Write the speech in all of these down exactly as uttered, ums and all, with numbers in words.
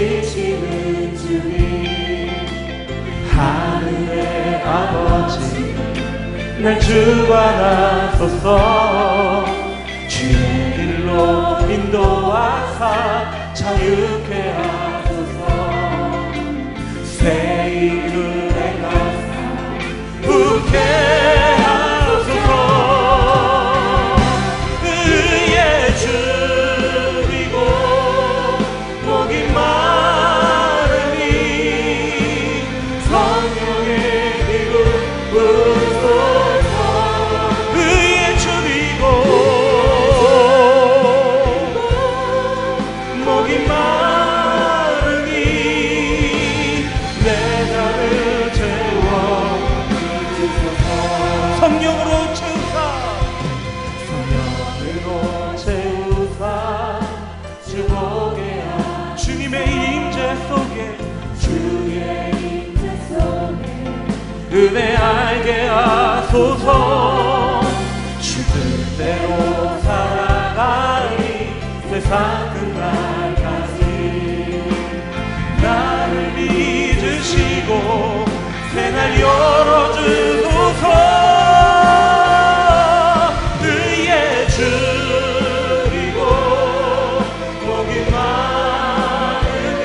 계시는 주님, 하늘의 아버지 날 주관하소서. 주의 길로 인도하사 자유케 하소서. 새 일을 행하사 웃게 하소서. 의의 줄이고 목이 마르니 성령의 기름 부으소서. 의의 줄이고 목이 마르니 내 잔을 채워 주소서. 성령으로 채우사 성령으로 채우사 주보게 하소서. 주님의 임재 속에 주의 임재 속에 은혜 알게 하소서. 주 뜻대로 살아가리 세상 끝날까지. 나를 믿으시고 새날 열어주소서. 의의 줄이고 목이 마르니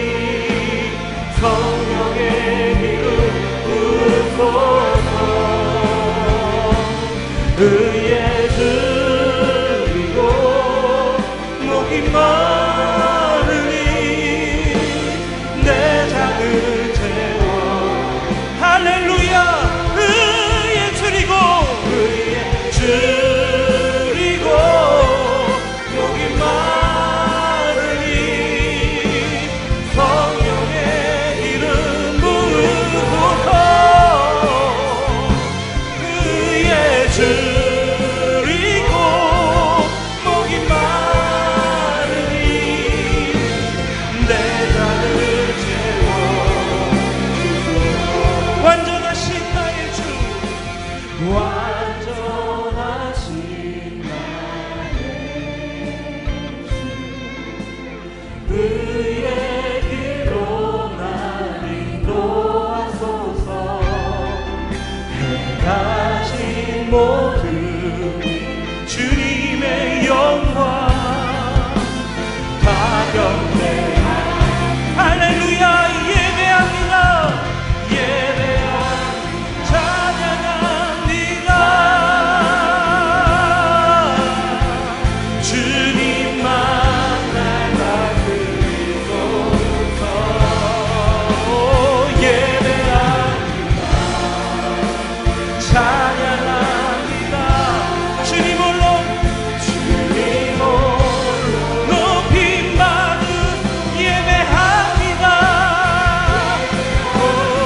성령의 기름 부으소서. 의의 줄이고 목이 마르니 내 잔을 채워. 할렐루야. 의의 줄이고 의의 줄이고 목이 마르니 성령의 이름 부으소서. 의의 줄이고 목이 마르니 내 잔을 채워. 완전하신 나의 주, 완전하신 나의 주, 의의 길로 날 인도하소서. 행하신 모든 주님의 영광 다 경배하리. 할렐루야. 예배합니다. 예배합니다. 찬양합니다. 주님만 날 다스리소서. 예배합니다. 찬양합니다. 주님 홀로 주님 홀로 높임 받으 예배합니다. 오,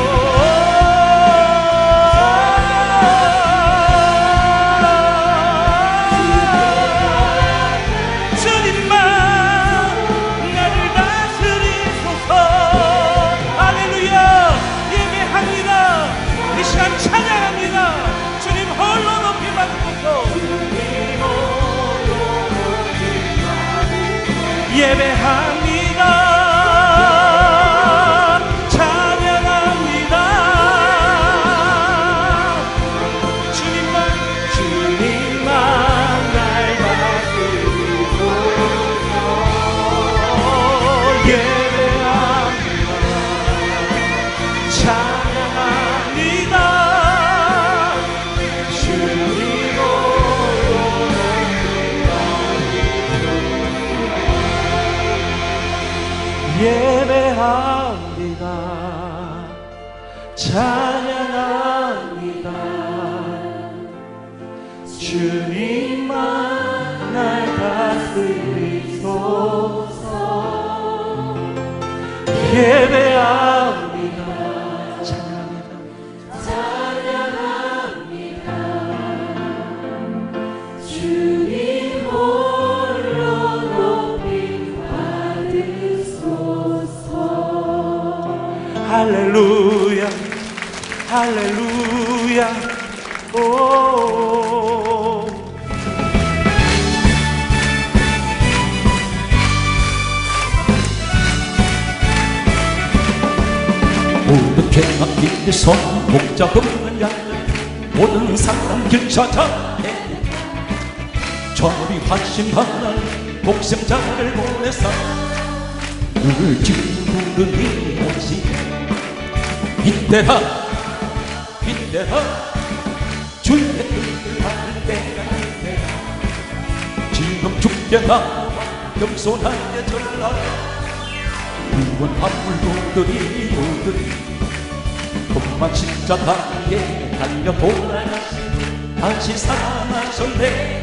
주님만 나를 다스리소서. 할렐루야. 예배합니다. 이 시간 찬양합니다. 주님 홀로 높임 받으소서. 예배합니다. 찬양합니다. 주님만 주님만 날 다스리소서. 예배합니다. 찬양합니다. 예배합니다. 찬양합니다. 주님만 날 다스리소서. 예배합니다. 찬양합니다. 찬양합니다. 주님 홀로 높임 받으소서. 할렐루야. 할렐루야. 오. 죄악기를 손 목자 없는 양 모든 사람 길 찾아 저리 화신하는 복생자를 보내사 늘 지구는 이곳이 이때라 이때라 주의 뜻을 받을 때가 이때라 지금 죽게 나와 겸손하게 전하라 구원 화물도들이 모두 금방 십자가에 달려 돌아가시 다시 살아나셨네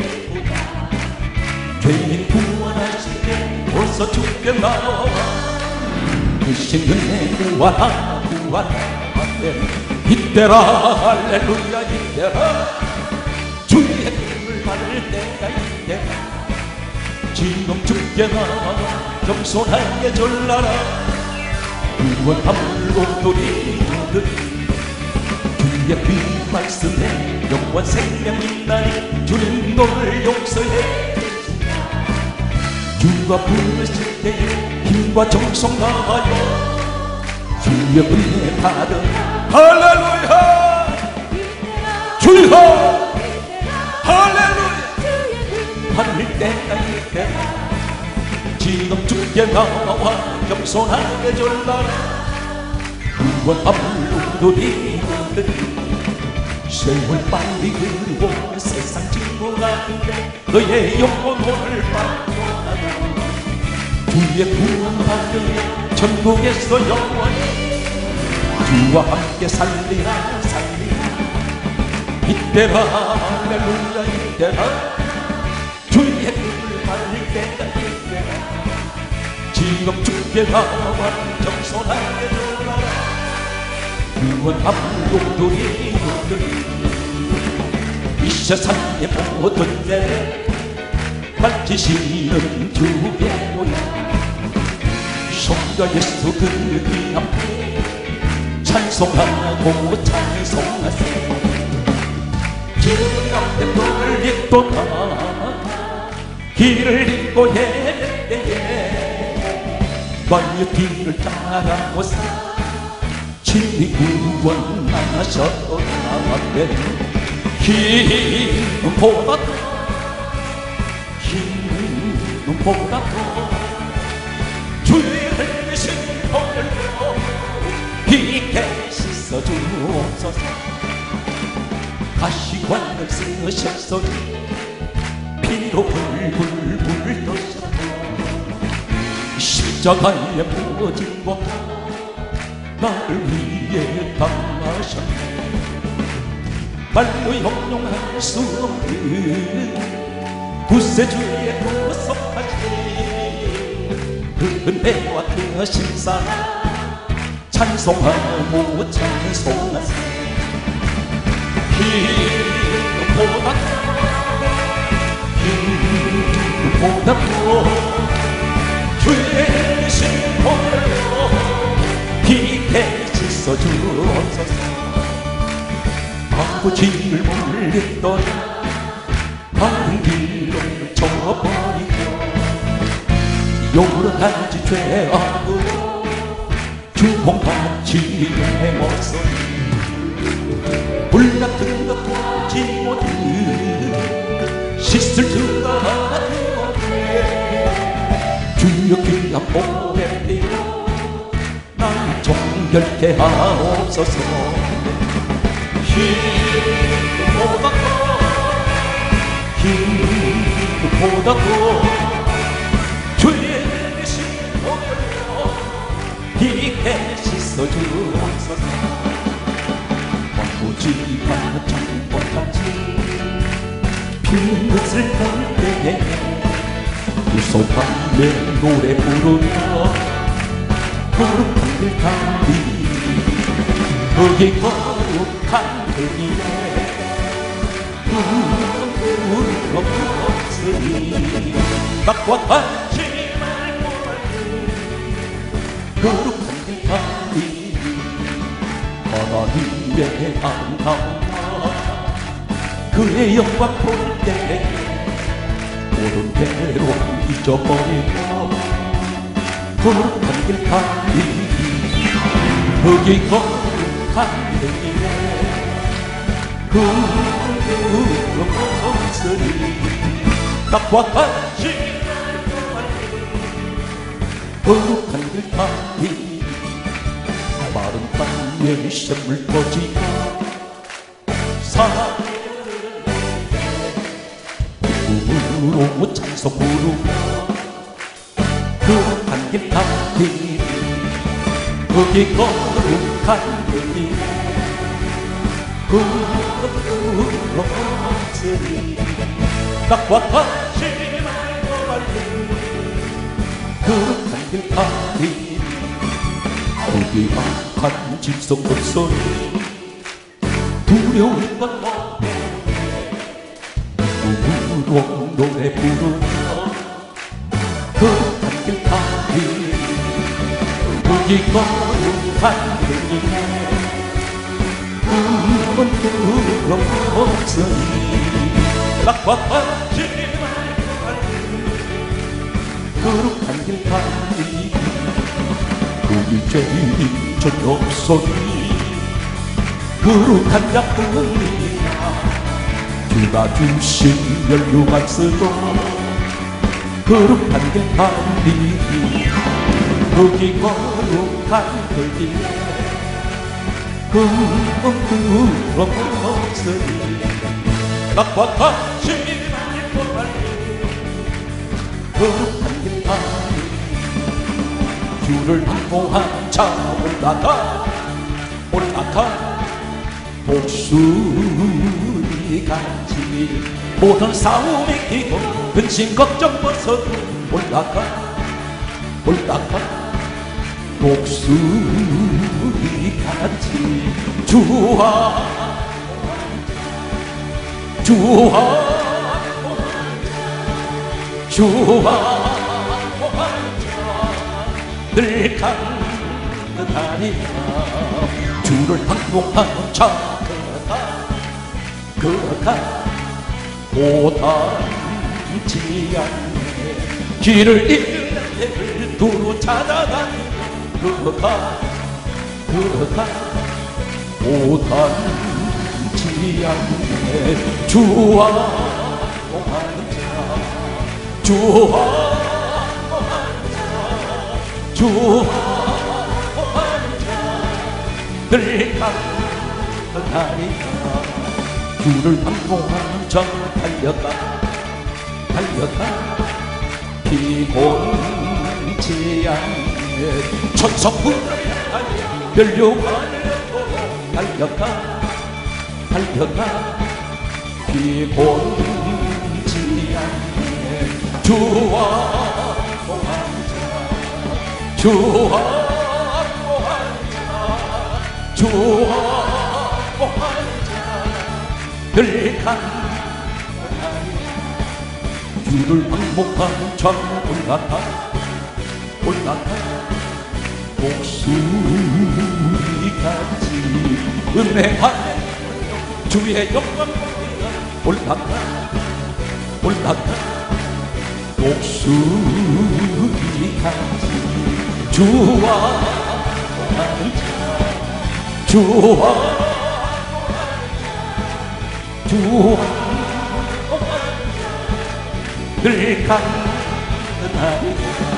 죄인 구원하시게 벌써 죽게 나와 크신 은혜 구하라 구하라 이때라 할렐루야 이때라 주의 힘을 받을 때가 이때라 지금 죽게 나와 겸손하게 전하라 구원 화물도들이 모두 주의 그 말씀에 영원 생명 있나니 주님 너를 용서해 주가 부르실 때에 힘과 정성 다하여 주의 은혜 받아 할렐루야 주여 할렐루야 받을 때가 이때라 지금 주께 나와 겸손하게 전하라 구원 화물도들이 세월 빨리 흐르고 세상 친구 같은데 너의 영혼을 받고 주의 구원 받으며 천국에서 영원히 주와 함께 살리라 살리라 이때라 할렐루야 이때라 주의 꿈을 받을 때가 이때라 지금 주께 나와 겸손하게 전하라 구원 화물도들이 이 세상의 모든 죄 만지시는 주의 모양 성자 예수 그 귀한 피 찬송하고 찬송하세 길 앞에 불을 잇도다 길을 잇고 헤맬 때에 너의 뒤를 따라오사 친히 구원하셨도다 힘보다 더 힘보다 더 주의 흘리신 보혈로 비게 씻어 주옵소서 가시관을 쓰셨소니 피로 불불불 떠서 십자가에 묻은 것 나를 위해 당하셨네 말로 형용할 수 없는 구세주의 구속하신 그 은혜와 그 신사랑 찬송하고 찬송하세 힘보다 힘보다 주의 신보로 피게 씻어 주옵소서 아버지를 몰렸던 다른 길로 쳐버리고 여러 가지 죄악으로 주홍같이 행었어 불같은 것 보지 못해 씻을 수가 없네 주여 귀한 몸에 띄어 날 정결케 하옵소서 힘보다 더 힘보다 더 주의 신보혈로 비게 씻어 주옵소서 왕부지가 장꽃같이 핀 것을 볼 때에 구속함에 노래 부르며 거룩한 길 가리 거기 거룩한 길에 우르르 없으니 낙과 관심을 모을 거룩한 길 가리 하나님의 아름다운 그의 영광 볼 때에 모든 대로 잊어버리고 거룩한 길 가리 거기 거룩한 거룩한 그님의 그 목소리 닭과 같이 거룩한 길바위 마른 땅에 샘물 터지고 사랑으로 찬송 부르고 거룩한 길바위 거기 거룩한 그님 그 목소리 닭과 같이 말고 말고 거룩한 길바위 거기 악한 짐승 목소리 두려울 것 없네 누구로 노래 부르며 거룩한 길바위 거기 거룩한 그님의 그 목소리 닭과 같이 말고 말고 거룩한 길바위 거기 죄인 저녁 소리 거룩한 자뿐이야 주가 주신 연료만 쓰고 거룩한 길바위 거기 거룩한 길바위 그 목소리 닭과 같이 말고 말고 거룩한 길바위 주를 항복한 자 올라가 올라가 목소리 같이 모든 싸움이 기고 근심 걱정 벗어 올라가 올라가 목소리 같이 주와 주와 주와 늘 강하리라 주를 항복하는 자 그가 오단지 않네 길을 잃는 데를 두루 찾아다니는 그가 그가 오단지 않네 주와 항복하는 자 주와 주와 늘 강하리라 주를 항복하는 자 달려가 달려가 피곤치 않네 천성부를 향하여 멸류관을 달려가 달려가 피곤치 않네 주와 주와 주와 늘 강하리 주를 항복하는 자 올라가 올라가 목소리같이 은혜한 주의 영광 올라가 올라가 목소리같이 주와 하는 자 주와 주와 늘 강하리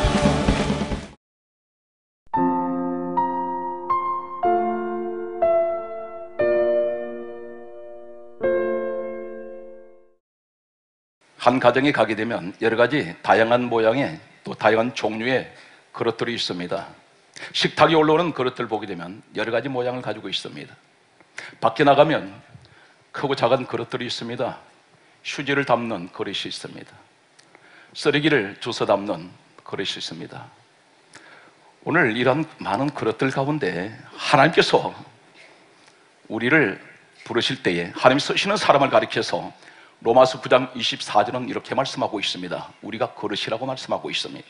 한 가정에 가게 되면 여러 가지 다양한 모양의 또 다양한 종류의 그릇들이 있습니다. 식탁에 올라오는 그릇들 보게 되면 여러 가지 모양을 가지고 있습니다. 밖에 나가면 크고 작은 그릇들이 있습니다. 휴지를 담는 그릇이 있습니다. 쓰레기를 주워 담는 그릇이 있습니다. 오늘 이런 많은 그릇들 가운데 하나님께서 우리를 부르실 때에 하나님 쓰시는 사람을 가리켜서 로마서 구 장 이십사 절은 이렇게 말씀하고 있습니다. 우리가 그릇이라고 말씀하고 있습니다.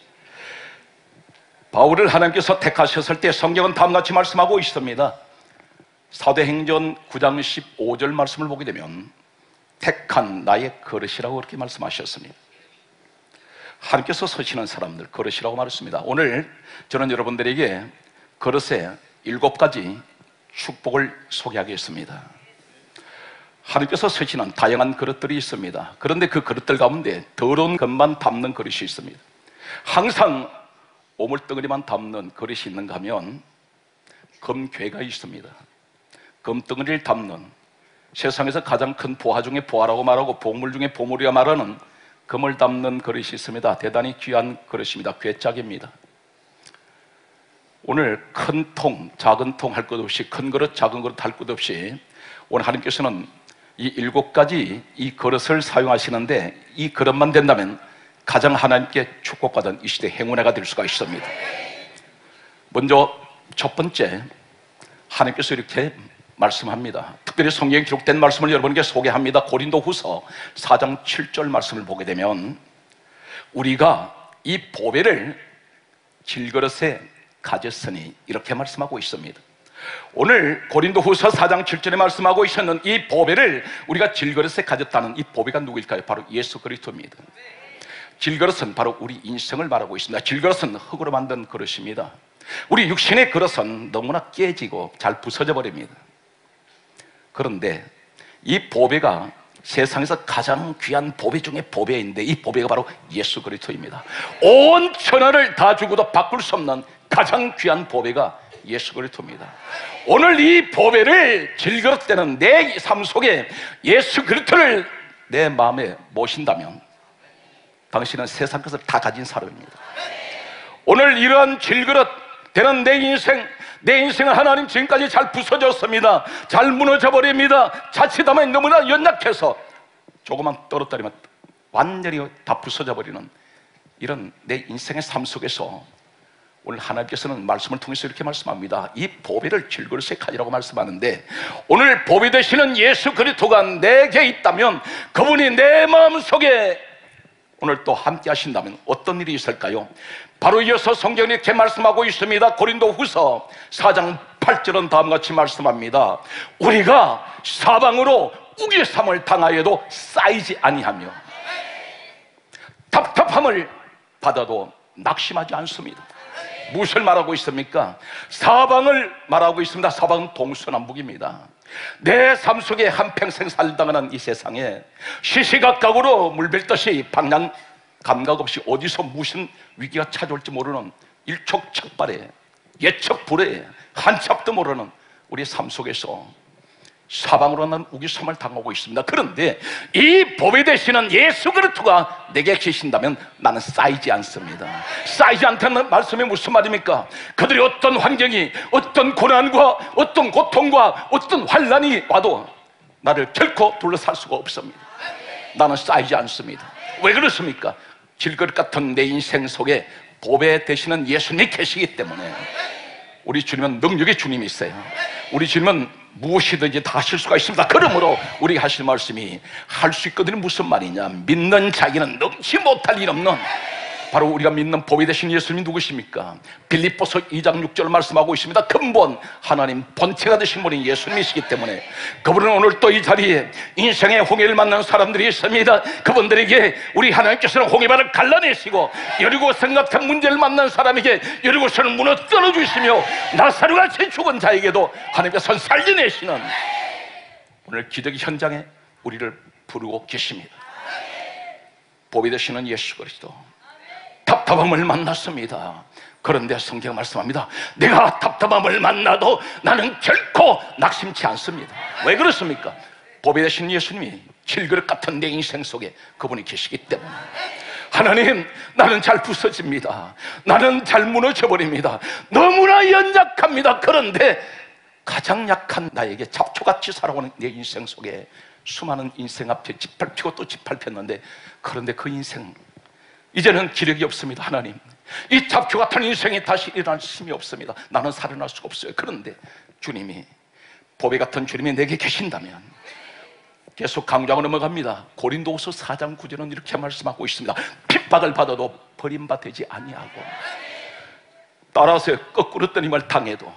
바울을 하나님께서 택하셨을 때 성경은 다음같이 말씀하고 있습니다. 사도행전 구 장 십오 절 말씀을 보게 되면 택한 나의 그릇이라고 그렇게 말씀하셨습니다. 하나님께서 서시는 사람들 그릇이라고 말했습니다. 오늘 저는 여러분들에게 그릇의 일곱 가지 축복을 소개하겠습니다. 하나님께서 쓰시는 다양한 그릇들이 있습니다. 그런데 그 그릇들 가운데 더러운 것만 담는 그릇이 있습니다. 항상 오물덩어리만 담는 그릇이 있는가 하면 금괴가 있습니다. 금덩어리를 담는, 세상에서 가장 큰 보화 중에 보화라고 말하고 보물 중에 보물이라 말하는 금을 담는 그릇이 있습니다. 대단히 귀한 그릇입니다. 괴짝입니다. 오늘 큰 통, 작은 통 할 것 없이, 큰 그릇, 작은 그릇 할 것 없이 오늘 하나님께서는 이 일곱 가지 이 그릇을 사용하시는데, 이 그릇만 된다면 가장 하나님께 축복받은 이 시대 행운해가 될 수가 있습니다. 먼저 첫 번째, 하나님께서 이렇게 말씀합니다. 특별히 성경에 기록된 말씀을 여러분에게 소개합니다. 고린도후서 사 장 칠 절 말씀을 보게 되면, 우리가 이 보배를 질그릇에 가졌으니, 이렇게 말씀하고 있습니다. 오늘 고린도후서 사 장 칠 절에 말씀하고 있었는 이 보배를 우리가 질그릇에 가졌다는 이 보배가 누구일까요? 바로 예수 그리스도입니다. 질그릇은 바로 우리 인생을 말하고 있습니다. 질그릇은 흙으로 만든 그릇입니다. 우리 육신의 그릇은 너무나 깨지고 잘 부서져 버립니다. 그런데 이 보배가 세상에서 가장 귀한 보배 중에 보배인데, 이 보배가 바로 예수 그리스도입니다. 온 천하를 다 주고도 바꿀 수 없는 가장 귀한 보배가 예수 그리스도입니다. 오늘 이 보배를 질그릇되는 내 삶 속에 예수 그리스도를 내 마음에 모신다면 당신은 세상 것을 다 가진 사람입니다. 오늘 이러한 질그릇 되는 내 인생, 내 인생은 하나님 지금까지 잘 부서졌습니다. 잘 무너져 버립니다. 자칫하면 너무나 연약해서 조금만 떨어뜨리면 완전히 다 부서져 버리는 이런 내 인생의 삶 속에서 오늘 하나님께서는 말씀을 통해서 이렇게 말씀합니다. 이 보배를 질그릇에 가지라고 말씀하는데, 오늘 보배 되시는 예수 그리스도가 내게 있다면, 그분이 내 마음속에 오늘 또 함께 하신다면 어떤 일이 있을까요? 바로 이어서 성경이 이렇게 말씀하고 있습니다. 고린도후서 사 장 팔 절은 다음과 같이 말씀합니다. 우리가 사방으로 우겨삼을 당하여도 쌓이지 아니하며 답답함을 받아도 낙심하지 않습니다. 무엇을 말하고 있습니까? 사방을 말하고 있습니다. 사방은 동서남북입니다. 내 삶 속에 한평생 살다가는 이 세상에 시시각각으로 물밀듯이 방향 감각 없이 어디서 무슨 위기가 찾아올지 모르는 일촉즉발에 예측불허에 한참도 모르는 우리 삶 속에서 사방으로는 우기섬을 당하고 있습니다. 그런데 이 보배 되시는 예수 그리스도가 내게 계신다면 나는 쌓이지 않습니다. 쌓이지 않다는 말씀이 무슨 말입니까? 그들이 어떤 환경이, 어떤 고난과 어떤 고통과 어떤 환난이 와도 나를 결코 둘러살 수가 없습니다. 나는 쌓이지 않습니다. 왜 그렇습니까? 질그릇 같은 내 인생 속에 보배 되시는 예수님이 계시기 때문에. 우리 주님은 능력의 주님이 있어요. 우리 주님은 무엇이든지 다 하실 수가 있습니다. 그러므로 우리가 하실 말씀이 할 수 있거든요. 무슨 말이냐? 믿는 자기는 능치 못할 일 없는, 바로 우리가 믿는 보배 되신 예수님이 누구십니까? 빌립보서 이 장 육 절 말씀하고 있습니다. 근본 하나님 본체가 되신 분이 예수님이시기 때문에 그분은 오늘 또 이 자리에 인생의 홍해를 만난 사람들이 있습니다. 그분들에게 우리 하나님께서는 홍해바를 갈라내시고, 여리고성 같은 문제를 만난 사람에게 여리고성을 무너뜨려 주시며, 나사로같이 죽은 자에게도 하나님께서 살려내시는 오늘 기적의 현장에 우리를 부르고 계십니다. 보배 되시는 예수 그리스도, 답답함을 만났습니다. 그런데 성경 말씀합니다. 내가 답답함을 만나도 나는 결코 낙심치 않습니다. 왜 그렇습니까? 보배 되신 예수님이 질그릇 같은 내 인생 속에 그분이 계시기 때문에. 하나님, 나는 잘 부서집니다. 나는 잘 무너져버립니다. 너무나 연약합니다. 그런데 가장 약한 나에게 잡초같이 살아오는 내 인생 속에 수많은 인생 앞에 짓밟히고 또 짓밟혔는데, 그런데 그 인생 이제는 기력이 없습니다. 하나님, 이 잡초 같은 인생이 다시 일어날 힘이 없습니다. 나는 살아날 수가 없어요. 그런데 주님이, 보배 같은 주님이 내게 계신다면, 계속 강조하고 넘어갑니다. 고린도후서 사 장 구 절은 이렇게 말씀하고 있습니다. 핍박을 받아도 버림받지 아니하고, 따라서 거꾸로 뜨님을 당해도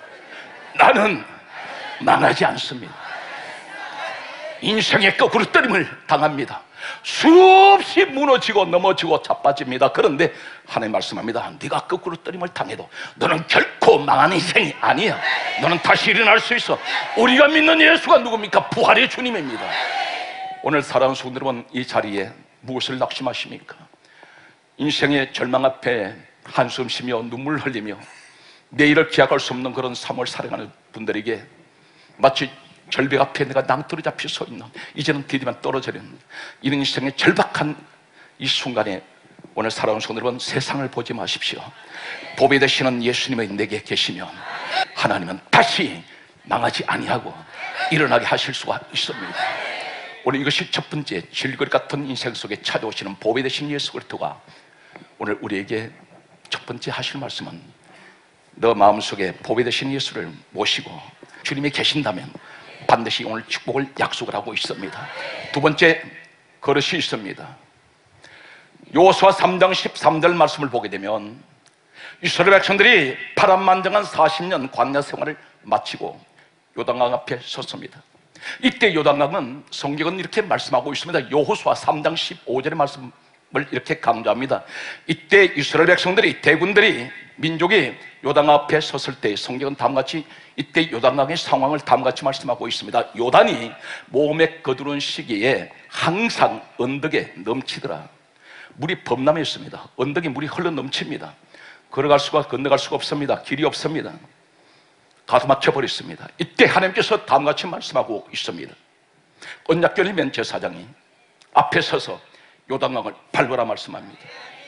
나는 망하지 않습니다. 인생의 거꾸로 뜨림을 당합니다. 수없이 무너지고 넘어지고 자빠집니다. 그런데 하나님 말씀합니다. 네가 거꾸로 떨림을 당해도 너는 결코 망한 인생이 아니야. 너는 다시 일어날 수 있어. 우리가 믿는 예수가 누굽니까? 부활의 주님입니다. 오늘 사랑하는 성도 여러분, 이 자리에 무엇을 낙심하십니까? 인생의 절망 앞에 한숨 쉬며 눈물 흘리며 내일을 기약할 수 없는 그런 삶을 살아가는 분들에게 마치 절벽 앞에 내가 낭떠러 잡혀 서 있는, 이제는 디디만 떨어지는 이런 인생의 절박한 이 순간에 오늘 살아온 성도 여러분, 세상을 보지 마십시오. 보배 되시는 예수님이 내게 계시면 하나님은 다시 망하지 아니하고 일어나게 하실 수가 있습니다. 오늘 이것이 첫 번째, 질거리 같은 인생 속에 찾아오시는 보배 되신 예수 그리스도가 오늘 우리에게 첫 번째 하실 말씀은, 너 마음속에 보배 되신 예수를 모시고 주님이 계신다면 반드시 오늘 축복을 약속을 하고 있습니다. 두 번째 그릇이 있습니다. 여호수아 삼 장 십삼 절 말씀을 보게 되면 이스라엘 백성들이 파란만장한 사십 년 광야 생활을 마치고 요단강 앞에 섰습니다. 이때 요단강은 성경은 이렇게 말씀하고 있습니다. 여호수아 삼 장 십오 절의 말씀을 이렇게 강조합니다. 이때 이스라엘 백성들이, 대군들이, 민족이 요단 앞에 섰을 때 성경은 다음같이 이때 요단강의 상황을 다음같이 말씀하고 있습니다. 요단이 몸에 거두는 시기에 항상 언덕에 넘치더라. 물이 범람했습니다. 언덕에 물이 흘러 넘칩니다. 걸어갈 수가, 건너갈 수가 없습니다. 길이 없습니다. 가로막혀 버렸습니다. 이때 하나님께서 다음같이 말씀하고 있습니다. 언약궤를 맨 제사장이 앞에 서서 요단강을 밟으라 말씀합니다.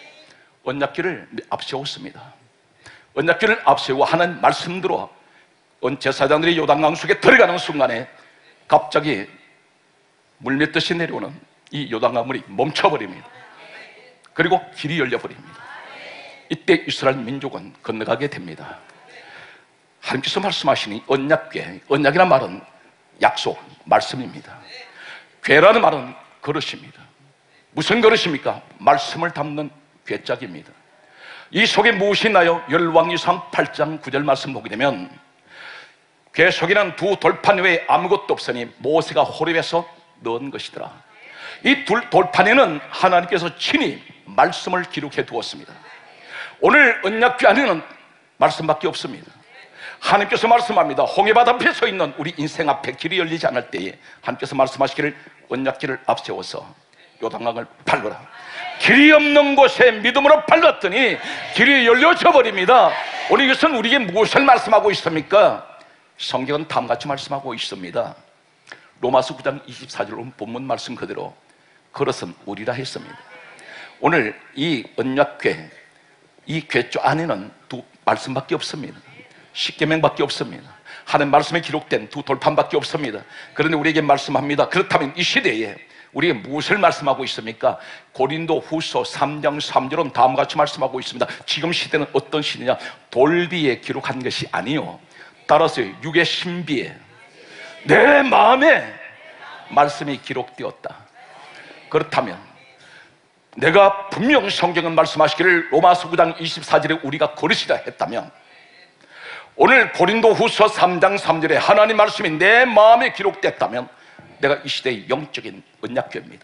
언약궤를 앞세웠습니다. 언약궤를 앞세우고 하는 말씀대로 제사장들이 요단강 속에 들어가는 순간에 갑자기 물밀듯이 내려오는 이 요단강 물이 멈춰버립니다. 그리고 길이 열려버립니다. 이때 이스라엘 민족은 건너가게 됩니다. 하나님께서 말씀하시니 언약궤, 언약이라는 말은 약속, 말씀입니다. 궤라는 말은 그릇입니다. 무슨 그릇입니까? 말씀을 담는 궤짝입니다. 이 속에 무엇이 있나요? 열왕기상 팔 장 구 절 말씀 보게 되면 궤 속에는 두 돌판 외에 아무것도 없으니 모세가 호렙에서 넣은 것이더라. 이 둘 돌판에는 하나님께서 친히 말씀을 기록해 두었습니다. 오늘 언약궤 안에는 말씀밖에 없습니다. 하나님께서 말씀합니다. 홍해바다 앞에 서 있는 우리 인생 앞에 길이 열리지 않을 때에 하나님께서 말씀하시기를 언약궤를 앞세워서 요단강을 밟으라. 길이 없는 곳에 믿음으로 밟았더니 길이 열려져 버립니다. 오늘 이것은 우리에게 무엇을 말씀하고 있습니까? 성경은 다음같이 말씀하고 있습니다. 로마서 구 장 이십사 절 본문 말씀 그대로 그것은 우리라 했습니다. 오늘 이 언약궤, 이 궤조 안에는 두 말씀밖에 없습니다. 십계명밖에 없습니다. 하나님 말씀에 기록된 두 돌판밖에 없습니다. 그런데 우리에게 말씀합니다. 그렇다면 이 시대에 우리에게 무엇을 말씀하고 있습니까? 고린도 후서 삼 장 삼 절은 다음과 같이 말씀하고 있습니다. 지금 시대는 어떤 시대냐? 돌비에 기록한 것이 아니요, 따라서 육의 신비에 내 마음에 말씀이 기록되었다. 그렇다면 내가 분명 성경은 말씀하시기를 로마서 구 장 이십사 절에 우리가 그릇이라 했다면 오늘 고린도 후서 삼 장 삼 절에 하나님 말씀이 내 마음에 기록됐다면 내가 이 시대의 영적인 언약궤입니다.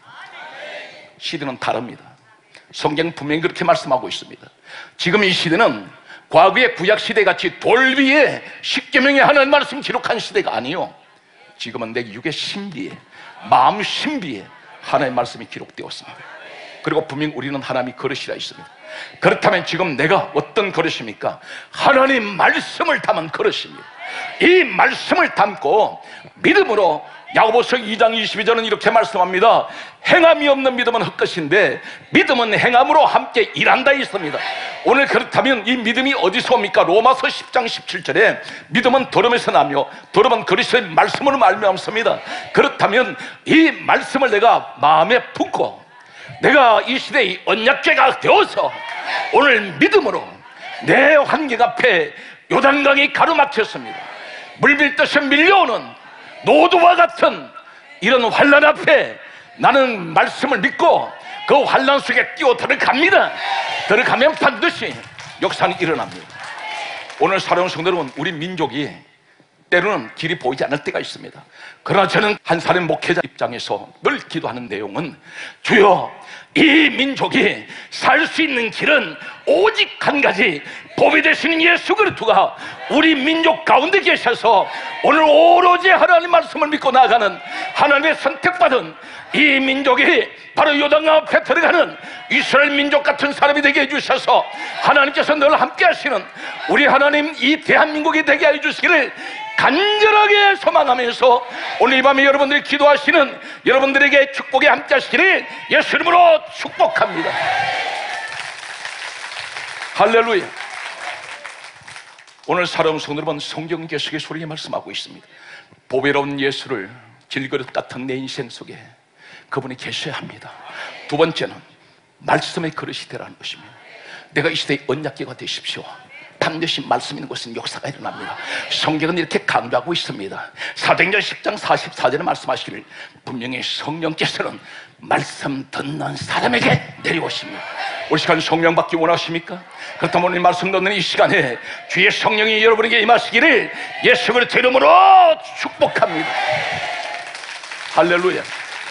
시대는 다릅니다. 성경 분명히 그렇게 말씀하고 있습니다. 지금 이 시대는 과거의 구약 시대 같이 돌 위에 십계명의 하나님 말씀 기록한 시대가 아니요, 지금은 내 육의 신비에, 마음 신비에 하나님 말씀이 기록되었습니다. 그리고 분명 우리는 하나님이 그릇이라 있습니다. 그렇다면 지금 내가 어떤 그릇입니까? 하나님 말씀을 담은 그릇입니다. 이 말씀을 담고 믿음으로, 야고보서 이 장 이십이 절은 이렇게 말씀합니다. 행함이 없는 믿음은 헛것인데 믿음은 행함으로 함께 일한다 있습니다. 오늘 그렇다면 이 믿음이 어디서 옵니까? 로마서 십 장 십칠 절에 믿음은 들음에서 나며 들음은 그리스도의 말씀으로 말미암습니다. 그렇다면 이 말씀을 내가 마음에 품고 내가 이 시대의 언약궤가 되어서 오늘 믿음으로 내 환경 앞에 요단강이 가로막혔습니다. 물밀듯이 밀려오는 노도와 같은 이런 환난 앞에 나는 말씀을 믿고 그 환난 속에 뛰어 들어갑니다. 들어가면 반드시 역사는 일어납니다. 오늘 살아온 성도 여러분, 우리 민족이 때로는 길이 보이지 않을 때가 있습니다. 그러나 저는 한 사람 목회자 입장에서 늘 기도하는 내용은, 주여, 이 민족이 살 수 있는 길은 오직 한 가지, 보배 되시는 예수 그리스도가 우리 민족 가운데 계셔서 오늘 오로지 하나님 말씀을 믿고 나아가는 하나님의 선택받은 이 민족이 바로 요단 앞에 들어가는 이스라엘 민족 같은 사람이 되게 해주셔서 하나님께서 늘 함께 하시는 우리 하나님 이 대한민국이 되게 해주시기를 간절하게 소망하면서 오늘 이 밤에 여러분들이 기도하시는 여러분들에게 축복에 함께 하시기를 예수 이름으로 축복합니다. 할렐루야. 오늘 살아온 성도 여러분, 성경 계속의 소리에 말씀하고 있습니다. 보배로운 예수를 질그릇 같은 내 인생 속에 그분이 계셔야 합니다. 두 번째는 말씀의 그릇이 되라는 것입니다. 내가 이 시대의 언약궤가 되십시오. 반드시 말씀 있는 곳은 역사가 일어납니다. 성경은 이렇게 강조하고 있습니다. 사도행전 십 장 사십사 절에 말씀하시기를 분명히 성령께서는 말씀 듣는 사람에게 내려오십니다. 우리 시간 성령 받기 원하십니까? 그렇다면 오늘 말씀 듣는 이 시간에 주의 성령이 여러분에게 임하시기를 예수 그리스도 이름으로 축복합니다. 할렐루야.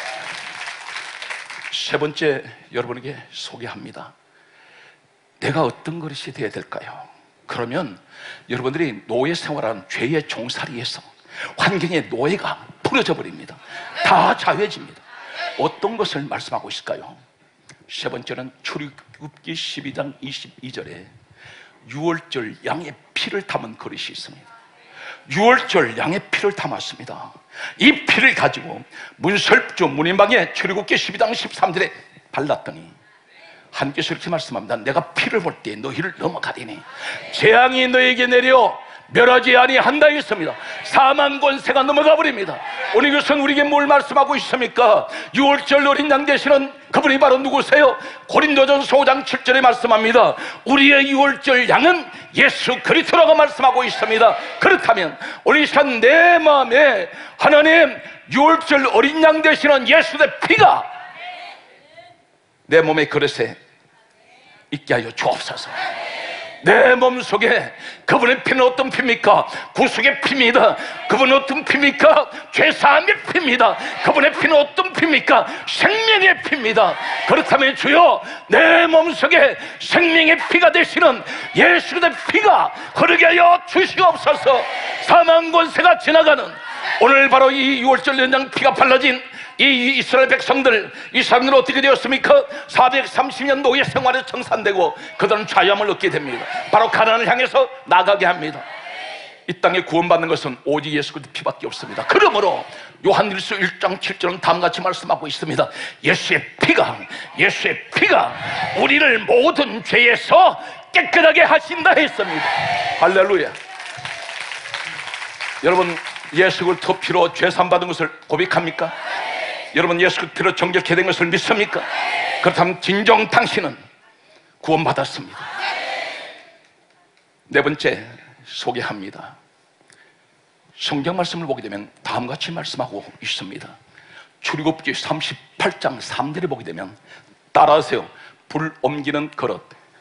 세 번째 여러분에게 소개합니다. 내가 어떤 그릇이 되어야 될까요? 그러면 여러분들이 노예 생활하는 죄의 종살이에서 환경의 노예가 풀어져 버립니다. 다 자유해집니다. 어떤 것을 말씀하고 있을까요? 세 번째는 출애굽기 십이 장 이십이 절에 유월절 양의 피를 담은 그릇이 있습니다. 유월절 양의 피를 담았습니다. 이 피를 가지고 문설주 문인방에 출애굽기 십이 장 십삼 절에 발랐더니 하나님께서 이렇게 말씀합니다. 내가 피를 볼 때 너희를 넘어가리니 재앙이 너에게 내려 멸하지 아니한다 했습니다. 사망 권세가 넘어가 버립니다. 오늘 이것은 우리에게 뭘 말씀하고 있습니까? 유월절 어린 양 되시는 그분이 바로 누구세요? 고린도전서 오 장 칠 절에 말씀합니다. 우리의 유월절 양은 예수 그리스도라고 말씀하고 있습니다. 그렇다면 오늘 이 시간 내 마음에 하나님 유월절 어린 양 되시는 예수의 피가 내 몸의 그릇에 있게 하여 주옵소서. 내 몸속에 그분의 피는 어떤 피입니까? 구속의 피입니다. 그분은 어떤 피입니까? 죄사함의 피입니다. 그분의 피는 어떤 피입니까? 생명의 피입니다. 그렇다면 주여, 내 몸속에 생명의 피가 되시는 예수의 피가 흐르게 하여 주시옵소서. 사망 권세가 지나가는 오늘 바로 이 유월절 연장 피가 발라진 이 이스라엘 백성들, 이 사람들은 어떻게 되었습니까? 사백삼십 년 노예 생활에 청산되고 그들은 자유함을 얻게 됩니다. 바로 가나안을 향해서 나가게 합니다. 이 땅에 구원받는 것은 오직 예수 그리스도 피밖에 없습니다. 그러므로 요한일서 일 장 칠 절은 다음같이 말씀하고 있습니다. 예수의 피가 예수의 피가 우리를 모든 죄에서 깨끗하게 하신다 했습니다. 할렐루야. 여러분, 예수 그리스도 피로 죄 사함 받은 것을 고백합니까? 여러분, 예수 그리스도 피로 정결케 된 것을 믿습니까? 그렇다면 진정 당신은 구원받았습니다. 네 번째 소개합니다. 성경 말씀을 보게 되면 다음같이 말씀하고 있습니다. 출애굽기 삼십팔 장 삼 절에 보게 되면 따라하세요. 불 옮기는 그릇.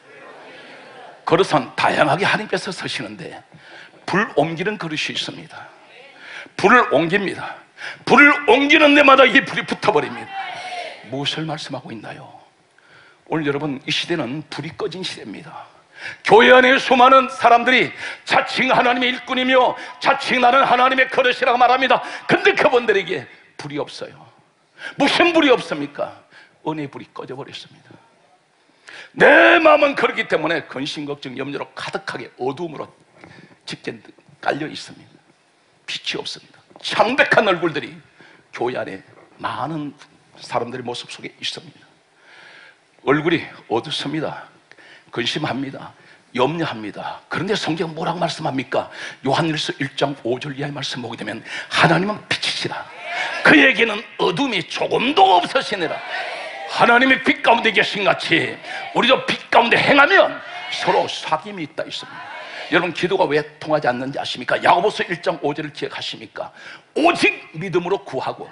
그릇은 다양하게 하나님께서 쓰시는데 불 옮기는 그릇이 있습니다. 불을 옮깁니다. 불을 옮기는 데마다 이 불이 붙어버립니다. 무엇을 말씀하고 있나요? 오늘 여러분, 이 시대는 불이 꺼진 시대입니다. 교회 안에 수많은 사람들이 자칭 하나님의 일꾼이며 자칭 나는 하나님의 그릇이라고 말합니다. 근데 그분들에게 불이 없어요. 무슨 불이 없습니까? 은혜의 불이 꺼져버렸습니다. 내 마음은 그렇기 때문에 근심, 걱정, 염려로 가득하게 어두움으로 짙게 깔려 있습니다. 빛이 없습니다. 창백한 얼굴들이 교회 안에 많은 사람들의 모습 속에 있습니다. 얼굴이 어둡습니다. 근심합니다. 염려합니다. 그런데 성경 뭐라고 말씀합니까? 요한일서 일 장 오 절 이하의 말씀 보게 되면 하나님은 빛이시라. 그에게는 어둠이 조금도 없으시니라. 하나님의 빛 가운데 계신 같이 우리도 빛 가운데 행하면 서로 사귐이 있다 있습니다. 여러분, 기도가 왜 통하지 않는지 아십니까? 야고보서 일 장 오 절을 기억하십니까? 오직 믿음으로 구하고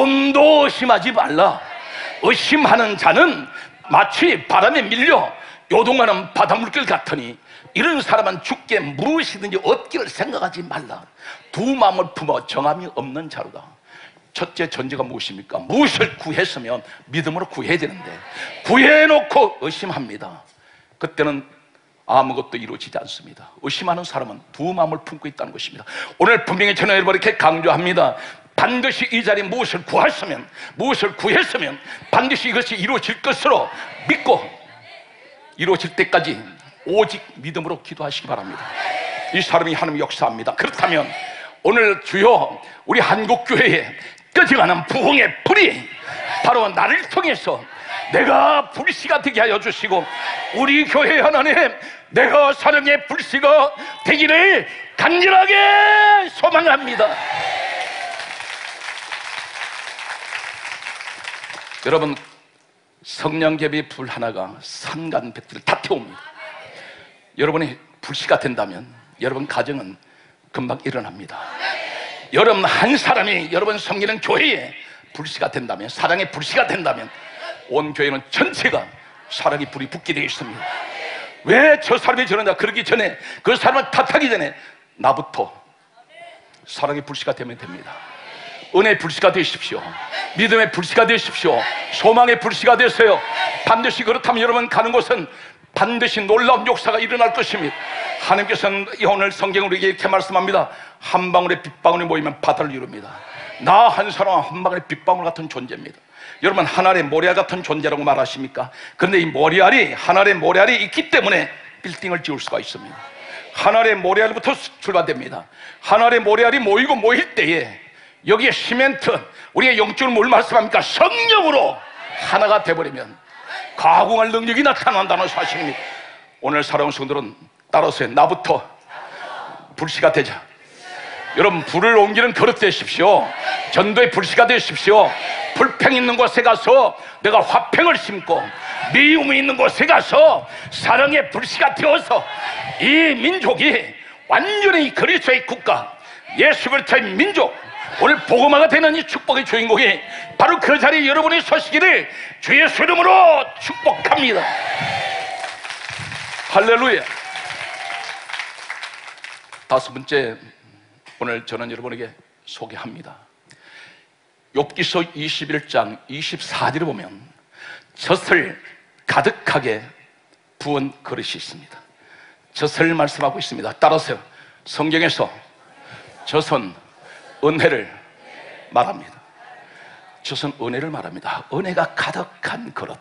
조금도 의심하지 말라. 의심하는 자는 마치 바람에 밀려 요동하는 바닷물길 같으니 이런 사람은 죽게 무엇이든지 얻기를 생각하지 말라. 두 마음을 품어 정함이 없는 자로다. 첫째 전제가 무엇입니까? 무엇을 구했으면 믿음으로 구해야 되는데 구해놓고 의심합니다. 그때는 아무것도 이루어지지 않습니다. 의심하는 사람은 두 마음을 품고 있다는 것입니다. 오늘 분명히 저는 여러분 이렇게 강조합니다. 반드시 이 자리에 무엇을 구했으면, 무엇을 구했으면 반드시 이것이 이루어질 것으로 믿고 이루어질 때까지 오직 믿음으로 기도하시기 바랍니다. 이 사람이 하나님 역사합니다. 그렇다면 오늘 주여 우리 한국교회에 꺼져가는 부흥의 불이 바로 나를 통해서 내가 불씨가 되게 하여 주시고 우리 교회 하나님 내가 사랑의 불씨가 되기를 간절하게 소망합니다. 여러분, 성령개비 불 하나가 산간백들을 다 태웁니다. 여러분이 불씨가 된다면 여러분 가정은 금방 일어납니다. 여러분 한 사람이 여러분 섬기는 교회에 불씨가 된다면, 사랑의 불씨가 된다면 온 교회는 전체가 사랑의 불이 붙게 되어 있습니다. 왜 저 사람이 저러냐? 그러기 전에, 그 사람을 탓하기 전에 나부터 사랑의 불씨가 되면 됩니다. 은혜의 불씨가 되십시오. 믿음의 불씨가 되십시오. 소망의 불씨가 되세요. 반드시 그렇다면 여러분 가는 곳은 반드시 놀라운 역사가 일어날 것입니다. 하나님께서는 오늘 성경으로 이렇게 말씀합니다. 한 방울의 빗방울이 모이면 바다를 이룹니다. 나 한 사람은 한 방울의 빗방울 같은 존재입니다. 여러분 하늘의 모래알 같은 존재라고 말하십니까? 그런데 이 모래알이, 하늘의 모래알이 있기 때문에 빌딩을 지을 수가 있습니다. 하늘의 모래알부터 출발됩니다. 하늘의 모래알이 모이고 모일 때에 여기에 시멘트, 우리의 영적으로 뭘 말씀합니까? 성령으로 하나가 돼버리면 가공할 능력이 나타난다는 사실입니다. 오늘 사랑하는 성도들은 따라서 나부터 불씨가 되자. 여러분 불을 옮기는 그릇 되십시오. 전도의 불씨가 되십시오. 불평 있는 곳에 가서 내가 화평을 심고 미움이 있는 곳에 가서 사랑의 불씨가 되어서 이 민족이 완전히 그리스도의 국가, 예수 그리스도의 민족, 오늘 복음화가 되는 이 축복의 주인공이 바로 그 자리에 여러분이 서시기를 주 예수 이름으로 축복합니다. 할렐루야. 다섯 번째, 오늘 저는 여러분에게 소개합니다. 욥기서 이십일 장 이십사 절에 보면 젖을 가득하게 부은 그릇이 있습니다. 젖을 말씀하고 있습니다. 따라서 성경에서 젖은 은혜를 말합니다. 젖은 은혜를 말합니다. 은혜가 가득한 그릇.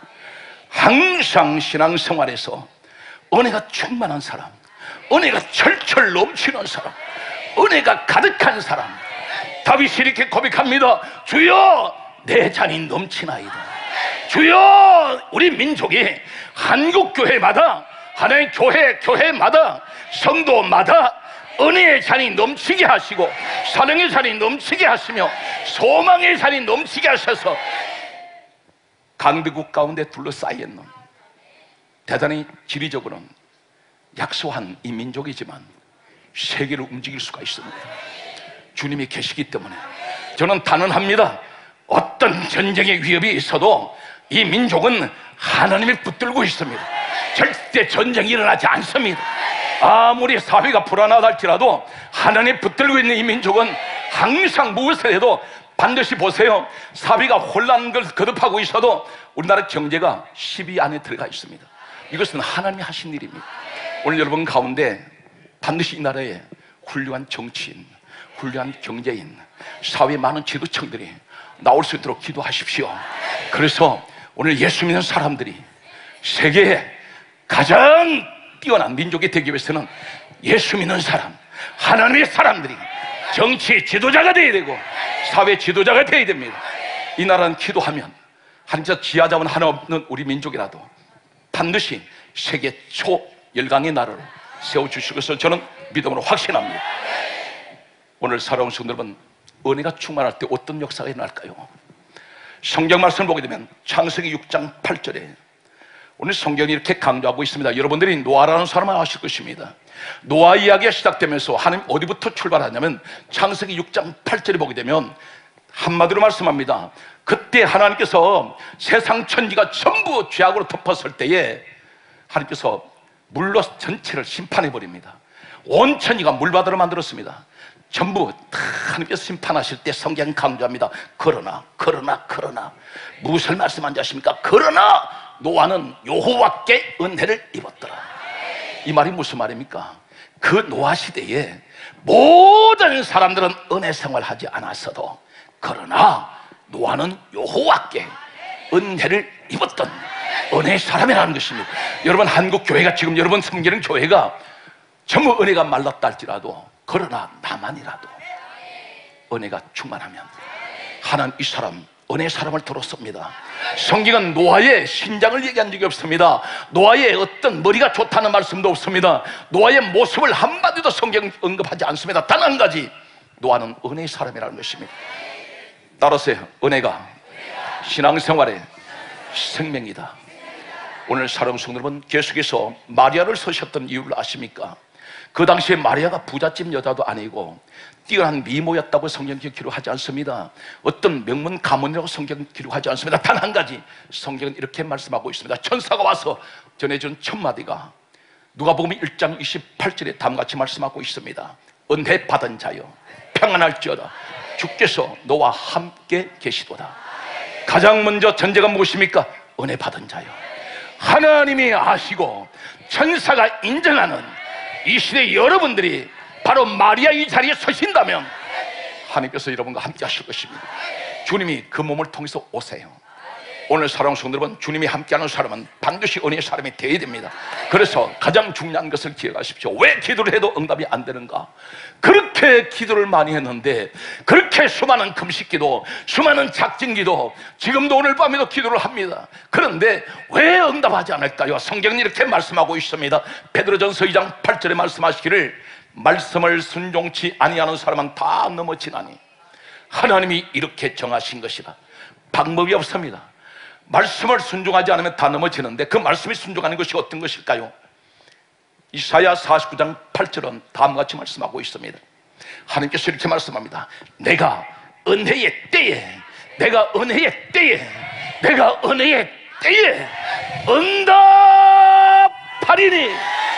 항상 신앙생활에서 은혜가 충만한 사람, 은혜가 철철 넘치는 사람, 은혜가 가득한 사람. 다윗이 이렇게 고백합니다. 주여 내 잔이 넘치나이다. 주여 우리 민족이 한국교회마다, 하나의 교회, 교회마다, 성도마다 은혜의 잔이 넘치게 하시고 사랑의 잔이 넘치게 하시며 소망의 잔이 넘치게 하셔서 강대국 가운데 둘러싸여 있는 대단히 지리적으로는 약소한 이 민족이지만 세계를 움직일 수가 있습니다. 주님이 계시기 때문에 저는 단언합니다. 어떤 전쟁의 위협이 있어도 이 민족은 하나님을 붙들고 있습니다. 절대 전쟁이 일어나지 않습니다. 아무리 사회가 불안하다 할지라도 하나님 붙들고 있는 이 민족은 항상 무엇을 해도 반드시 보세요. 사회가 혼란을 거듭하고 있어도 우리나라 경제가 십 위 안에 들어가 있습니다. 이것은 하나님이 하신 일입니다. 오늘 여러분 가운데 반드시 이 나라에 훌륭한 정치인, 훌륭한 경제인, 사회의 많은 지도층들이 나올 수 있도록 기도하십시오. 그래서 오늘 예수 믿는 사람들이 세계에 가장 뛰어난 민족이 되기 위해서는 예수 믿는 사람, 하나님의 사람들이 정치 지도자가 되어야 되고 사회 지도자가 되어야 됩니다. 이 나라는 기도하면 한자 지하자원 하나 없는 우리 민족이라도 반드시 세계 초열강의 나라를 세워주실 것을 저는 믿음으로 확신합니다. 오늘 살아온 성도 여러분, 은혜가 충만할 때 어떤 역사가 일어날까요? 성경 말씀을 보게 되면 창세기 육 장 팔 절에 오늘 성경이 이렇게 강조하고 있습니다. 여러분들이 노아라는 사람을 아실 것입니다. 노아 이야기가 시작되면서 하나님 어디부터 출발하냐면 창세기 육 장 팔 절에 보게 되면 한마디로 말씀합니다. 그때 하나님께서 세상 천지가 전부 죄악으로 덮었을 때에 하나님께서 물로 전체를 심판해 버립니다. 온 천지가 물바다로 만들었습니다. 전부 다 하나님께서 심판하실 때 성경 강조합니다. 그러나 그러나 그러나 무엇을 말씀하는지 아십니까? 그러나 노아는 여호와께 은혜를 입었더라. 이 말이 무슨 말입니까? 그 노아 시대에 모든 사람들은 은혜 생활하지 않았어도 그러나 노아는 여호와께 은혜를 입었던 은혜의 사람이라는 것입니다. 여러분, 한국 교회가 지금 여러분 섬기는 교회가 전부 은혜가 말랐다 할지라도 그러나 나만이라도 은혜가 충만하면 하나님 이 사람 은혜의 사람을 들었습니다. 성경은 노아의 신장을 얘기한 적이 없습니다. 노아의 어떤 머리가 좋다는 말씀도 없습니다. 노아의 모습을 한마디도 성경 언급하지 않습니다. 단 한 가지, 노아는 은혜의 사람이라는 것입니다. 따라서요, 은혜가 신앙생활의 생명이다. 오늘 사랑하는 성도 여러분, 계속해서 마리아를 서셨던 이유를 아십니까? 그 당시에 마리아가 부잣집 여자도 아니고 뛰어난 미모였다고 성경 기록하지 않습니다. 어떤 명문 가문이라고 성경 기록하지 않습니다. 단 한 가지, 성경은 이렇게 말씀하고 있습니다. 천사가 와서 전해준 첫 마디가 누가복음 일 장 이십팔 절에 다음같이 말씀하고 있습니다. 은혜 받은 자여 평안할지어다. 주께서 너와 함께 계시도다. 가장 먼저 전제가 무엇입니까? 은혜 받은 자여. 하나님이 아시고 천사가 인정하는 이 시대 여러분들이 바로 마리아 이 자리에 서신다면 하나님께서 여러분과 함께 하실 것입니다. 주님이 그 몸을 통해서 오세요. 오늘 사랑하는 성도 여러분, 주님이 함께하는 사람은 반드시 은혜의 사람이 되어야 됩니다. 그래서 가장 중요한 것을 기억하십시오. 왜 기도를 해도 응답이 안 되는가? 그렇게 기도를 많이 했는데, 그렇게 수많은 금식기도, 수많은 작진기도, 지금도 오늘 밤에도 기도를 합니다. 그런데 왜 응답하지 않을까요? 성경은 이렇게 말씀하고 있습니다. 베드로전서 이 장 팔 절에 말씀하시기를 말씀을 순종치 아니하는 사람은 다 넘어지나니 하나님이 이렇게 정하신 것이다. 방법이 없습니다. 말씀을 순종하지 않으면 다 넘어지는데 그 말씀이 순종하는 것이 어떤 것일까요? 이사야 사십구 장 팔 절은 다음같이 말씀하고 있습니다. 하나님께서 이렇게 말씀합니다. 내가 은혜의 때에 내가 은혜의 때에 내가 은혜의 때에 응답하리니.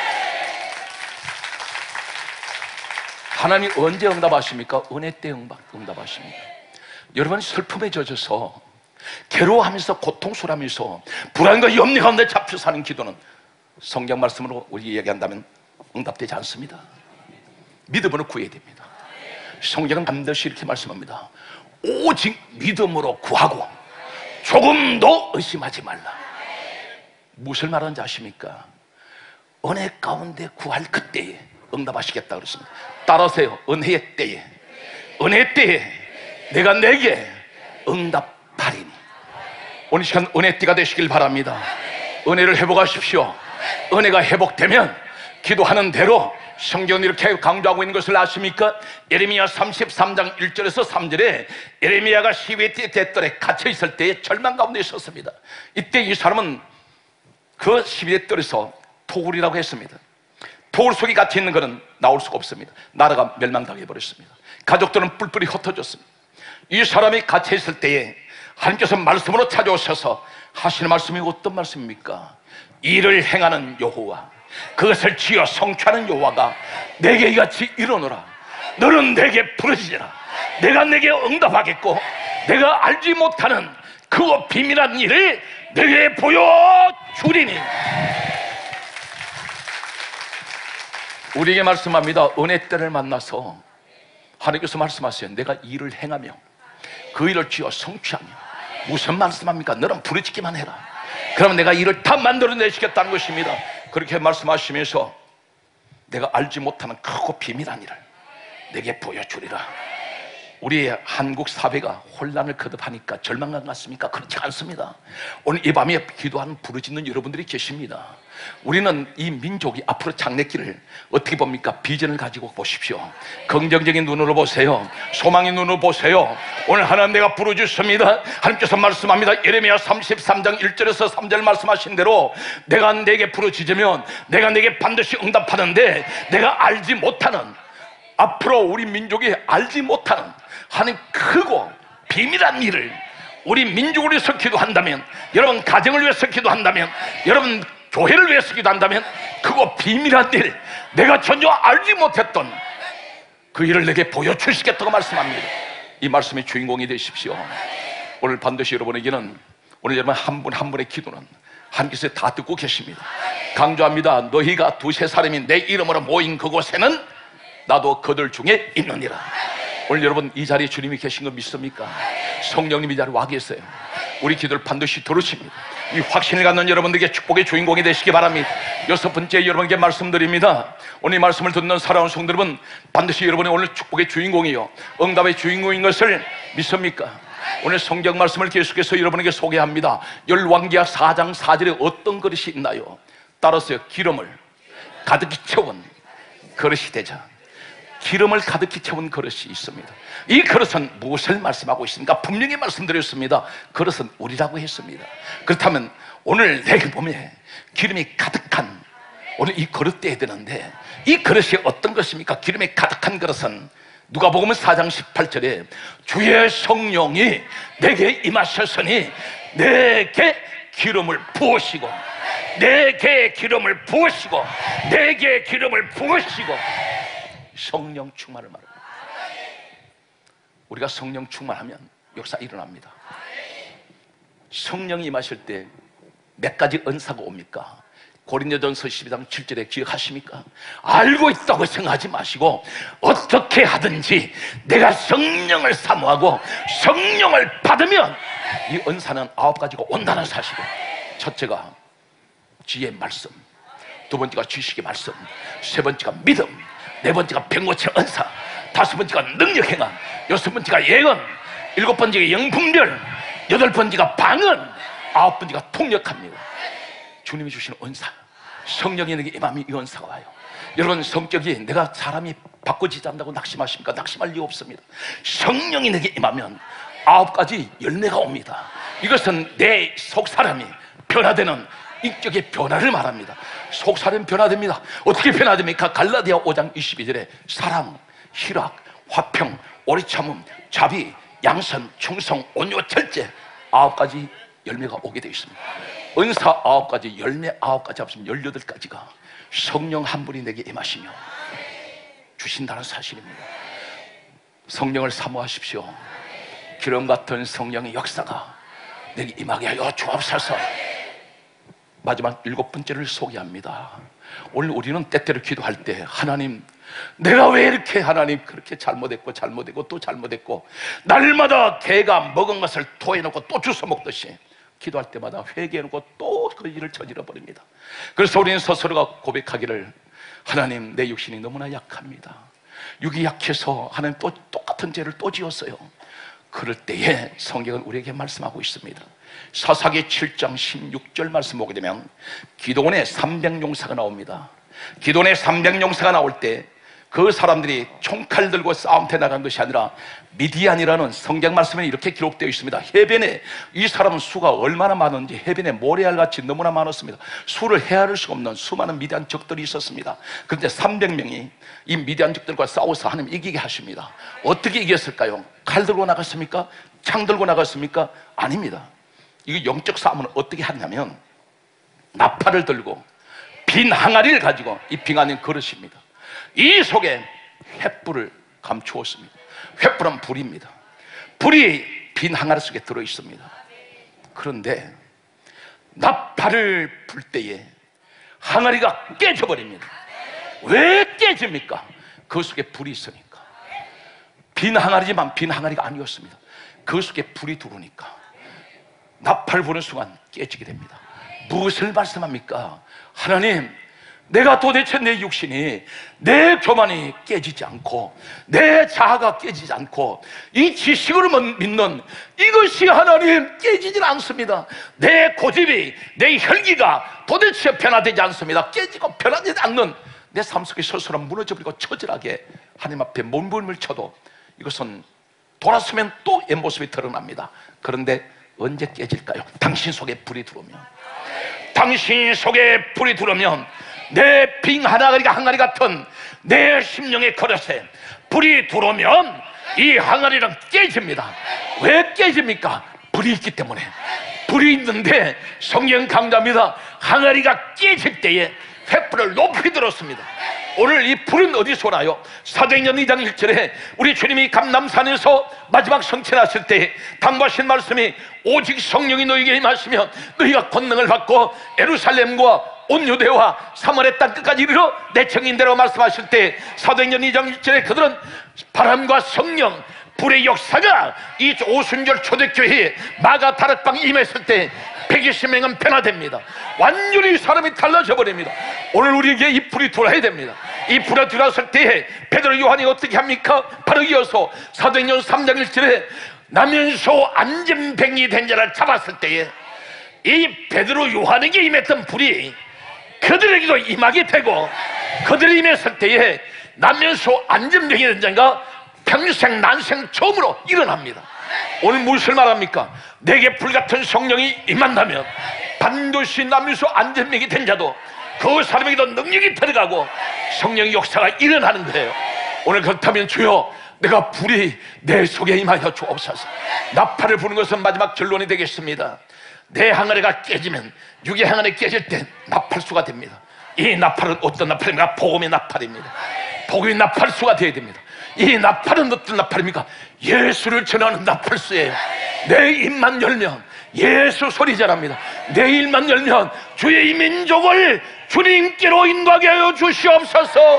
하나님이 언제 응답하십니까? 은혜 때 응답하십니다. 여러분, 슬픔에 젖어서 괴로워하면서 고통스러워하면서 불안과 염려 가운데 잡혀 사는 기도는 성경 말씀으로 우리 얘기한다면 응답되지 않습니다. 믿음으로 구해야 됩니다. 성경은 반드시 이렇게 말씀합니다. 오직 믿음으로 구하고 조금도 의심하지 말라. 무엇을 말하는지 아십니까? 은혜 가운데 구할 그때에 응답하시겠다 그랬습니다. 따라서요, 은혜의 때에 은혜의 때에 내가 내게 응답하리니. 오늘 시간 은혜 때가 되시길 바랍니다. 은혜를 회복하십시오. 은혜가 회복되면 기도하는 대로 성경은 이렇게 강조하고 있는 것을 아십니까? 예레미야 삼십삼 장 일 절에서 삼 절에 예레미야가 시위의 떼떨에 갇혀 있을 때에 절망 가운데 있었습니다. 이때 이 사람은 그 시위의 뜰에서 토굴이라고 했습니다. 토굴 속에 갇혀 있는 것은 나올 수가 없습니다. 나라가 멸망당해 버렸습니다. 가족들은 뿔뿔이 흩어졌습니다. 이 사람이 갇혀 있을 때에 하나님께서 말씀으로 찾아오셔서 하시는 말씀이 어떤 말씀입니까? 일을 행하는 여호와, 그것을 지어 성취하는 여호와가 내게 이같이 이르노라. 너는 내게 부르짖으라. 내가 내게 응답하겠고 내가 알지 못하는 그 비밀한 일을 내게 보여주리니. 우리에게 말씀합니다. 은혜 때를 만나서 하나님께서 말씀하세요. 내가 일을 행하며 그 일을 지어 성취하며. 무슨 말씀합니까? 너는 부르짖기만 해라. 그러면 내가 일을 다 만들어내시겠다는 것입니다. 그렇게 말씀하시면서 내가 알지 못하는 크고 비밀한 일을 내게 보여주리라. 우리의 한국 사회가 혼란을 거듭하니까 절망감 같습니까? 그렇지 않습니다. 오늘 이 밤에 기도하는 부르짖는 여러분들이 계십니다. 우리는 이 민족이 앞으로 장래길을 어떻게 봅니까? 비전을 가지고 보십시오. 긍정적인 눈으로 보세요. 소망의 눈으로 보세요. 오늘 하나님 내가 부르짖습니다. 하나님께서 말씀합니다. 예레미야 삼십삼 장 일 절에서 삼 절 말씀하신 대로 내가 내게 부르짖으면 내가 내게 반드시 응답하는데, 내가 알지 못하는, 앞으로 우리 민족이 알지 못하는 하나님 크고 비밀한 일을 우리 민족을 위해서 기도한다면, 여러분 가정을 위해서 기도한다면, 여러분 교회를 위해서 기도한다면 그거 비밀한 일, 내가 전혀 알지 못했던 그 일을 내게 보여주시겠다고 말씀합니다. 이 말씀의 주인공이 되십시오. 오늘 반드시 여러분에게는, 오늘 여러분 한 분 한 분의 기도는 하나님께서 다 듣고 계십니다. 강조합니다. 너희가 두세 사람이 내 이름으로 모인 그곳에는 나도 그들 중에 있느니라. 오늘 여러분 이 자리에 주님이 계신 거 믿습니까? 성령님이 이 자리에 와 계세요. 우리 기도를 반드시 들으십니다. 이 확신을 갖는 여러분들에게 축복의 주인공이 되시기 바랍니다. 여섯 번째, 여러분에게 말씀드립니다. 오늘 이 말씀을 듣는 사랑하는 성도 여러분, 반드시 여러분이 오늘 축복의 주인공이요, 응답의 주인공인 것을 믿습니까? 오늘 성경 말씀을 계속해서 여러분에게 소개합니다. 열왕기하 사 장 사 절에 어떤 그릇이 있나요? 따라서요, 기름을 가득히 채운 그릇이 되자. 기름을 가득히 채운 그릇이 있습니다. 이 그릇은 무엇을 말씀하고 있습니까? 분명히 말씀드렸습니다. 그릇은 우리라고 했습니다. 그렇다면 오늘 내 몸에 기름이 가득한 오늘 이 그릇 돼야 되는데, 이 그릇이 어떤 것입니까? 기름이 가득한 그릇은 누가복음 사 장 십팔 절에 주의 성령이 내게 임하셨으니 내게 기름을 부으시고, 내게 기름을 부으시고, 내게 기름을 부으시고. 성령 충만을 말합니다. 우리가 성령 충만하면 역사 일어납니다. 성령이 임하실 때 몇 가지 은사가 옵니까? 고린도전서 십이 장 칠 절에 기억하십니까? 알고 있다고 생각하지 마시고 어떻게 하든지 내가 성령을 사모하고 성령을 받으면 이 은사는 아홉 가지가 온다는 사실을. 첫째가 지혜의 말씀, 두 번째가 지식의 말씀, 세 번째가 믿음, 네 번째가 병고치 은사, 다섯 번째가 능력 행함, 여섯 번째가 예언, 일곱 번째가 영분별, 여덟 번째가 방언, 아홉 번째가 통역합니다. 주님이 주시는 은사, 성령이 내게 임하면 이 은사가 와요. 여러분, 성격이 내가 사람이 바꿔지지 않는다고 낙심하십니까? 낙심할 이유 없습니다. 성령이 내게 임하면 아홉 가지 열매가 옵니다. 이것은 내 속사람이 변화되는 인격의 변화를 말합니다. 속사람 변화됩니다. 어떻게 변화됩니까? 갈라디아 오 장 이십이 절에 사랑, 희락, 화평, 오래 참음, 자비, 양선, 충성, 온유, 절제, 아홉 가지 열매가 오게 되어 있습니다. 은사 아홉 가지, 열매 아홉 가지 합치면 열여덟 가지가 성령 한 분이 내게 임하시며 주신다는 사실입니다. 성령을 사모하십시오. 기름 같은 성령의 역사가 내게 임하게 하여 주옵소서. 마지막 일곱 번째를 소개합니다. 오늘 우리는 때때로 기도할 때, 하나님, 내가 왜 이렇게 하나님 그렇게 잘못했고 잘못했고 또 잘못했고, 날마다 개가 먹은 것을 토해놓고 또 주워 먹듯이 기도할 때마다 회개해놓고 또 그 일을 저질러 버립니다. 그래서 우리는 스스로가 고백하기를, 하나님, 내 육신이 너무나 약합니다. 육이 약해서 하나님 또 똑같은 죄를 또 지었어요. 그럴 때에 성경은 우리에게 말씀하고 있습니다. 사사기 칠 장 십육 절 말씀 보게 되면 기도원의 삼백 용사가 나옵니다. 기도원의 삼백 용사가 나올 때 그 사람들이 총칼 들고 싸움터에 나간 것이 아니라 미디안이라는 성경 말씀에 이렇게 기록되어 있습니다. 해변에, 이 사람은 수가 얼마나 많은지 해변에 모래알같이 너무나 많았습니다. 수를 헤아릴 수가 없는 수많은 미디안 적들이 있었습니다. 그런데 삼백 명이 이 미디안 적들과 싸워서 하나님 이기게 하십니다. 어떻게 이겼을까요? 칼 들고 나갔습니까? 창 들고 나갔습니까? 아닙니다. 이 영적 싸움은 어떻게 하냐면 나팔을 들고 빈 항아리를 가지고, 이 빙하는 그릇입니다. 이 속에 횃불을 감추었습니다. 횃불은 불입니다. 불이 빈 항아리 속에 들어있습니다. 그런데 나팔을 불 때에 항아리가 깨져버립니다. 왜 깨집니까? 그 속에 불이 있으니까. 빈 항아리지만 빈 항아리가 아니었습니다. 그 속에 불이 들어오니까 나팔 부는 순간 깨지게 됩니다. 무엇을 말씀합니까? 하나님, 내가 도대체 내 육신이, 내 교만이 깨지지 않고 내 자아가 깨지지 않고 이 지식으로 믿는 이것이 하나님 깨지질 않습니다. 내 고집이, 내 혈기가 도대체 변화되지 않습니다. 깨지고 변화되지 않는 내 삶 속에 스스로 무너져버리고 처절하게 하나님 앞에 몸부림을 쳐도 이것은 돌아서면 또 옛 모습이 드러납니다. 그런데 언제 깨질까요? 당신 속에 불이 들어오면, 당신 속에 불이 들어오면 내 빙 항아리가 항아리 같은 내 심령의 그릇에 불이 들어오면 이 항아리는 깨집니다. 왜 깨집니까? 불이 있기 때문에. 불이 있는데 성령 강조합니다. 항아리가 깨질 때에 횃불을 높이 들었습니다. 오늘 이 불은 어디서 오나요? 사도행전 이 장 일 절에 우리 주님이 감람산에서 마지막 성천하실 때 당부하신 말씀이 오직 성령이 너희에게 임하시면 너희가 권능을 받고 예루살렘과 온 유대와 사마리아 땅 끝까지 이르러 내 증인되라고 말씀하실 때 사도행전 이 장 일 절에 그들은 바람과 성령 불의 역사가 이 오순절 초대교회에 마가 다락방에 임했을 때 백이십 명은 변화됩니다. 완전히 사람이 달라져 버립니다. 오늘 우리에게 이 불이 들어와야 됩니다. 이 불에 들어왔을 때에 베드로 요한이 어떻게 합니까? 바로 이어서 사도행전 삼 장 일 절에 나면서 안전뱅이 된 자를 잡았을 때에 이 베드로 요한에게 임했던 불이 그들에게도 임하게 되고 그들이 임했을 때에 나면서 안전뱅이 된 자가 평생 난생 처음으로 일어납니다. 오늘 무엇을 말합니까? 내게 불같은 성령이 임한다면 반드시 나면서 안전뱅이 된 자도 그 사람에게도 능력이 들어가고 성령의 역사가 일어나는 거예요. 오늘 그렇다면 주여 내가 불이 내 속에 임하여 주옵소서. 나팔을 부는 것은 마지막 결론이 되겠습니다. 내 항아리가 깨지면 육의 항아리 깨질 때 나팔수가 됩니다. 이 나팔은 어떤 나팔입니까? 복음의 나팔입니다. 복음의 나팔수가 되어야 됩니다. 이 나팔은 어떤 나팔입니까? 예수를 전하는 나팔수예요. 내 입만 열면 예수 소리 잘합니다. 내 입만 열면 주의 이 민족을 주님께로 인도하게 하여 주시옵소서.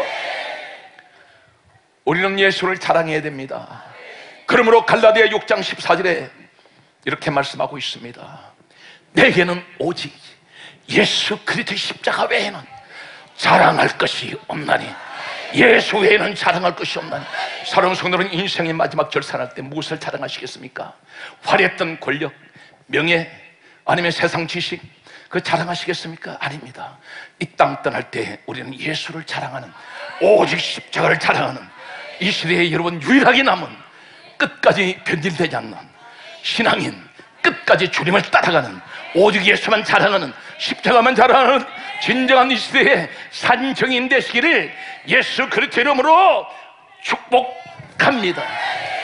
우리는 예수를 자랑해야 됩니다. 그러므로 갈라디아 육 장 십사 절에 이렇게 말씀하고 있습니다. 내게는 오직 예수 그리스도의 십자가 외에는 자랑할 것이 없나니 예수 외에는 자랑할 것이 없나니. 사랑하는 성도는 인생의 마지막 결산할 때 무엇을 자랑하시겠습니까? 화려했던 권력, 명예, 아니면 세상 지식, 그 자랑하시겠습니까? 아닙니다. 이 땅 떠날 때 우리는 예수를 자랑하는, 오직 십자가를 자랑하는, 이 시대에 여러분 유일하게 남은 끝까지 변질되지 않는 신앙인, 끝까지 주님을 따라가는, 오직 예수만 자랑하는, 십자가만 자랑하는 진정한 이 시대의 산증인 되시기를 예수 그리스도 이름으로 축복합니다.